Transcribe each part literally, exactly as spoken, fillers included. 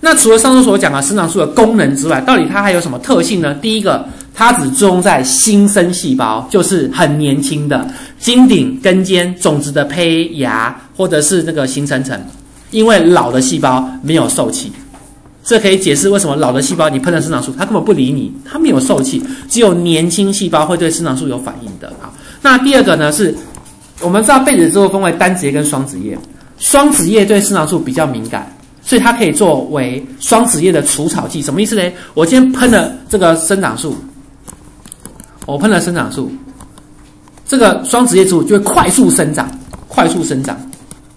那除了上述所讲的生长素的功能之外，到底它还有什么特性呢？第一个，它只作用在新生细胞，就是很年轻的茎顶、根尖、种子的胚芽或者是那个形成层，因为老的细胞没有受气。这可以解释为什么老的细胞你喷了生长素，它根本不理你，它没有受气，只有年轻细胞会对生长素有反应的。好，那第二个呢是，我们知道被子植物分为单子叶跟双子叶，双子叶对生长素比较敏感，所以它可以作为双子叶的除草剂。什么意思呢？我今天喷了这个生长素，我喷了生长素，这个双子叶植物就会快速生长，快速生长，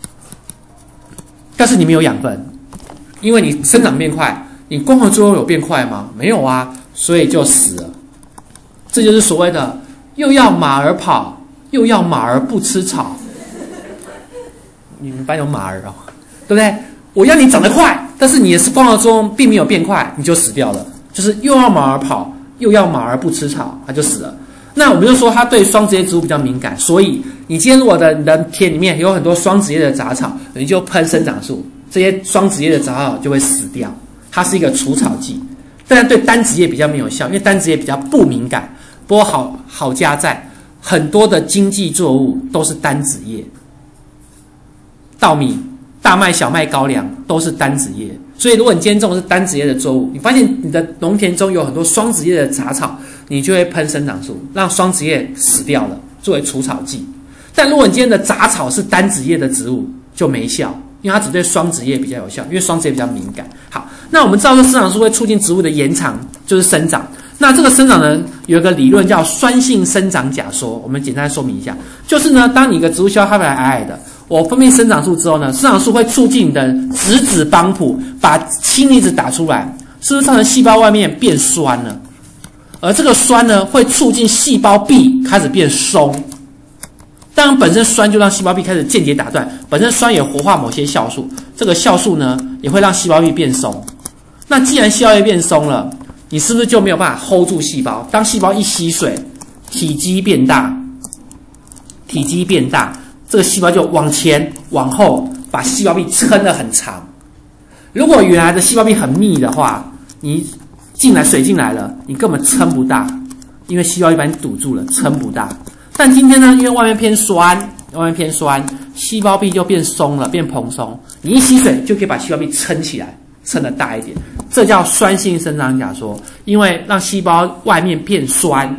但是你没有养分。因为你生长变快，你光合作用有变快吗？没有啊，所以就死了。这就是所谓的又要马儿跑，又要马儿不吃草。你们班有马儿哦，对不对？我要你长得快，但是你的光合作用并没有变快，你就死掉了。就是又要马儿跑，又要马儿不吃草，它就死了。那我们就说它对双子叶植物比较敏感，所以你今天如果的你的田里面有很多双子叶的杂草，你就喷生长素。这些双子叶的杂草就会死掉，它是一个除草剂，但是对单子叶比较没有效，因为单子叶比较不敏感。不过好好加在很多的经济作物都是单子叶，稻米、大麦、小麦、高粱都是单子叶，所以如果你今天种的是单子叶的作物，你发现你的农田中有很多双子叶的杂草，你就会喷生长素，让双子叶死掉了，作为除草剂。但如果你今天的杂草是单子叶的植物，就没效。因为它只对双子叶比较有效，因为双子叶比较敏感。好，那我们知道说生长素会促进植物的延长，就是生长。那这个生长呢，有一个理论叫酸性生长假说，我们简单说明一下，就是呢，当你一个植物细胞它本来矮矮的，我分泌生长素之后呢，生长素会促进你的质子帮谱把氢离子打出来，是不是造成细胞外面变酸了？而这个酸呢，会促进细胞壁开始变松。当然，本身酸就让细胞壁开始间接打断，本身酸也活化某些酵素，这个酵素呢也会让细胞壁变松。那既然细胞壁变松了，你是不是就没有办法 hold 住细胞？当细胞一吸水，体积变大，体积变大，这个细胞就往前往后把细胞壁撑得很长。如果原来的细胞壁很密的话，你进来水进来了，你根本撑不大，因为细胞壁把你堵住了，撑不大。但今天呢，因为外面偏酸，外面偏酸，细胞壁就变松了，变蓬松。你一吸水就可以把细胞壁撑起来，撑得大一点。这叫酸性生长假说，因为让细胞外面变酸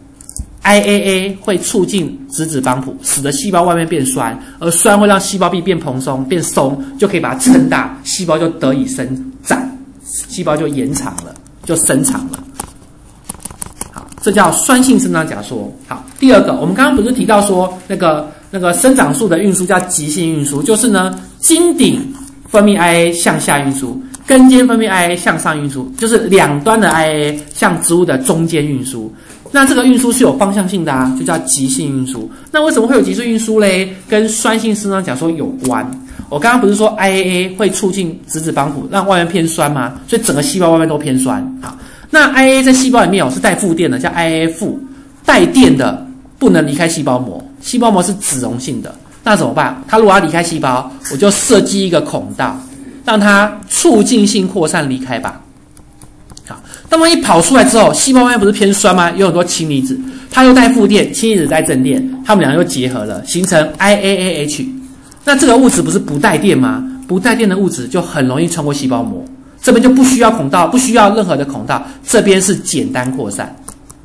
，I A A 会促进质子帮谱，使得细胞外面变酸，而酸会让细胞壁变蓬松、变松，就可以把它撑大，细胞就得以生长，细胞就延长了，就生长了。这叫酸性生长假说。好，第二个，我们刚刚不是提到说那个那个生长素的运输叫极性运输，就是呢，茎顶分泌 I A 向下运输，根尖分泌 I A 向上运输，就是两端的 I A 向植物的中间运输。那这个运输是有方向性的啊，就叫极性运输。那为什么会有极性运输嘞？跟酸性生长假说有关。我刚刚不是说 I A A 会促进质子帮谱，让外面偏酸吗？所以整个细胞外面都偏酸。好。那 I A A 在细胞里面有是带负电的，叫 I A A 负，带电的不能离开细胞膜，细胞膜是脂溶性的，那怎么办？它如果要离开细胞，我就设计一个孔道，让它促进性扩散离开吧。好，当它一跑出来之后，细胞外面不是偏酸吗？有很多氢离子，它又带负电，氢离子带正电，它们两个又结合了，形成 I A A H。那这个物质不是不带电吗？不带电的物质就很容易穿过细胞膜。这边就不需要孔道，不需要任何的孔道，这边是简单扩散。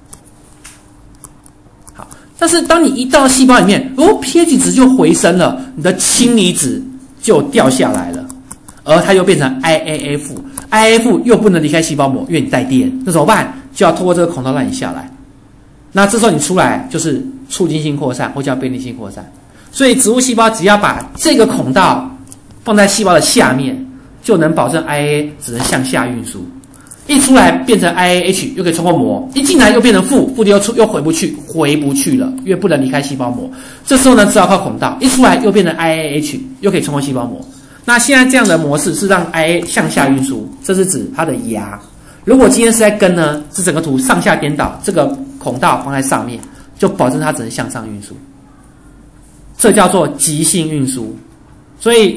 好，但是当你一到细胞里面，哦 ，pH 值就回升了，你的氢离子就掉下来了，而它又变成 I A A 负 ，I A A 负又不能离开细胞膜，因为你带电，那怎么办？就要透过这个孔道让你下来。那这时候你出来就是促进性扩散或叫便利性扩散。所以植物细胞只要把这个孔道放在细胞的下面，就能保证 I A A 只能向下运输，一出来变成 I A H 又可以穿过膜，一进来又变成负，负的又出又回不去，回不去了，因为不能离开细胞膜。这时候呢，只好靠孔道，一出来又变成 I A H 又可以穿过细胞膜。那现在这样的模式是让 I A 向下运输，这是指它的芽。如果今天是在根呢，是整个图上下颠倒，这个孔道放在上面，就保证它只能向上运输。这叫做极性运输。所以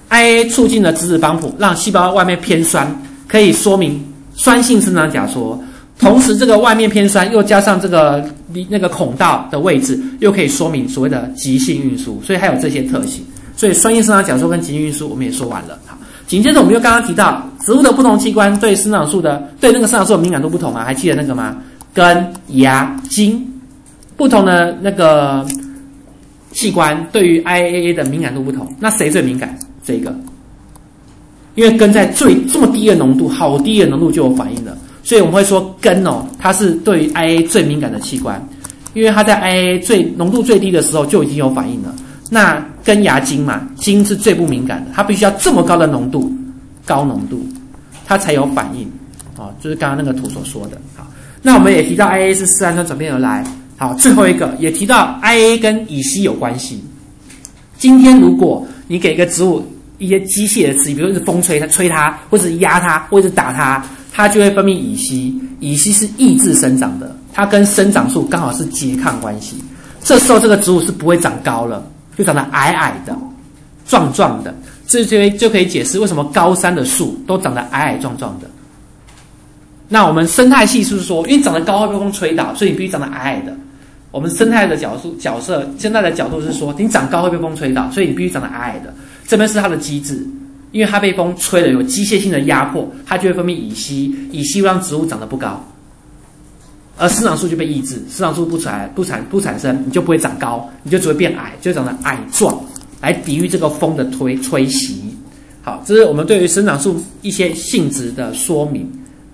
I A A 促进了质子帮谱，让细胞外面偏酸，可以说明酸性生长假说。同时，这个外面偏酸又加上这个那个孔道的位置，又可以说明所谓的极性运输，所以还有这些特性。所以酸性生长假说跟极性运输我们也说完了。好，紧接着我们又刚刚提到植物的不同器官对生长素的对那个生长素的敏感度不同啊，还记得那个吗？根、芽、茎不同的那个器官对于 I A A 的敏感度不同，那谁最敏感？这个，因为根在最这么低的浓度，好低的浓度就有反应了。所以我们会说根哦，它是对于 I A A 最敏感的器官，因为它在 I A A 最浓度最低的时候就已经有反应了。那根芽茎嘛，茎是最不敏感的，它必须要这么高的浓度，高浓度，它才有反应。哦，就是刚刚那个图所说的。好，那我们也提到 I A A 是自然端转变而来。好，最后一个也提到 I A A 跟乙烯有关系。今天如果你给一个植物一些机械的刺激，比如是风吹它、吹它，或者压它，或者是打它，它就会分泌乙烯。乙烯是抑制生长的，它跟生长素刚好是拮抗关系。这时候这个植物是不会长高了，就长得矮矮的、壮壮的。这就就可以解释为什么高山的树都长得矮矮壮壮的。那我们生态系是说，因为长得高会被风吹倒，所以你必须长得矮矮的。我们生态的角度角色，现在的角度是说，你长高会被风吹倒，所以你必须长得矮矮的。这边是它的机制，因为它被风吹了，有机械性的压迫，它就会分泌乙烯，乙烯让植物长得不高，而生长素就被抑制，生长素不产不产不产生，你就不会长高，你就只会变矮，就长得矮壮，来抵御这个风的推吹袭。好，这是我们对于生长素一些性质的说明。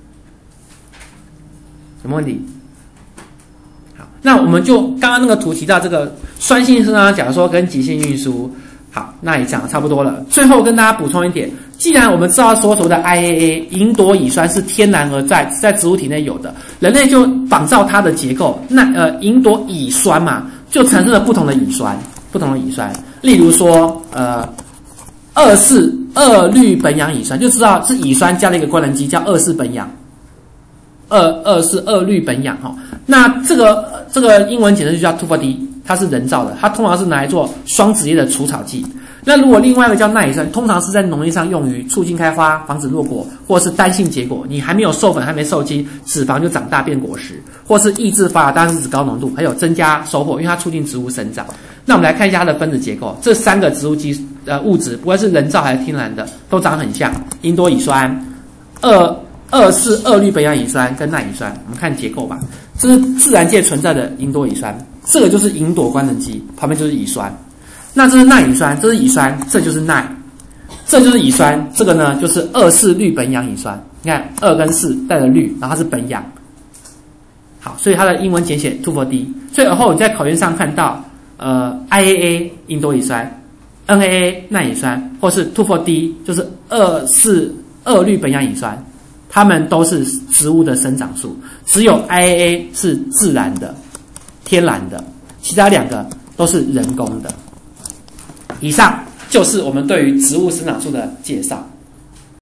什么问题？好，那我们就刚刚那个图提到这个酸性生长假说跟极性运输，好，那也讲得差不多了。最后跟大家补充一点，既然我们知道说所谓的 I A A 吲哚乙酸是天然而在在植物体内有的，人类就仿照它的结构，那呃吲哚乙酸嘛，就产生了不同的乙酸，不同的乙酸，例如说呃二四二氯苯氧乙酸，就知道是乙酸加了一个官能基叫二四苯氧。二二是二氯苯氧哈，那这个这个英文简称就叫 two four D， 它是人造的，它通常是拿来做双子叶的除草剂。那如果另外一个叫耐乙酸，通常是在农业上用于促进开花、防止落果，或是单性结果，你还没有授粉、还没受精，脂肪就长大变果实，或是抑制发芽，当然是指高浓度，还有增加收获，因为它促进植物生长。那我们来看一下它的分子结构，这三个植物基呃物质，不管是人造还是天然的，都长很像，吲哚乙酸、二。二是二氯苯氧乙酸跟耐乙酸，我们看结构吧。这是自然界存在的吲哚乙酸，这个就是吲哚官能基，旁边就是乙酸。那这是耐乙酸，这是乙酸，这就是耐，这就是乙酸，这个呢就是二四氯苯氧乙酸。你看二跟四带了氯，然后它是苯氧。好，所以它的英文简写 two four D。所以而后你在考卷上看到呃 I A A 吲哚乙酸 ，N A A 耐乙酸，或是 two four D 就是二四二氯苯氧乙酸。它们都是植物的生长素，只有 I A A 是自然的、天然的，其他两个都是人工的。以上就是我们对于植物生长素的介绍。